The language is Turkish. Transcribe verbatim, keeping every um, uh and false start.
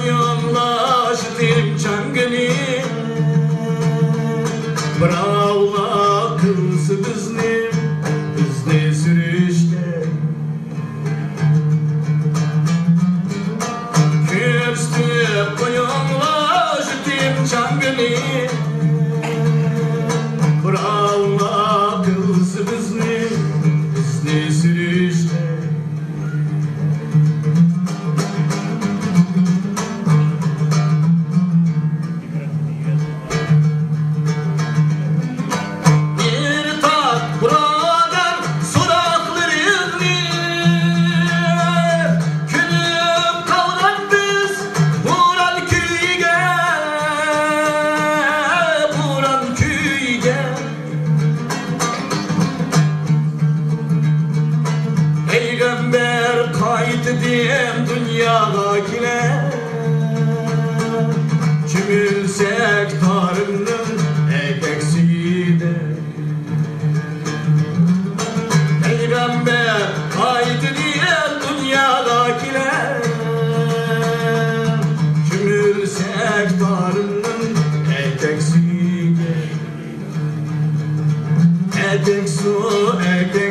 koyunlaştım çangını Bıravla kılsı bizni bizni sürüşte Küstüp koyunlaştım çangını Bıravla kılsı bizni bizni sürüşte Peygamber kayıt diyem dünyadakiler Çümülsek Tanrı'nın ekeksiyle Peygamber kayıt diyem dünyadakiler Çümülsek Tanrı'nın ekeksiyle Etek su etek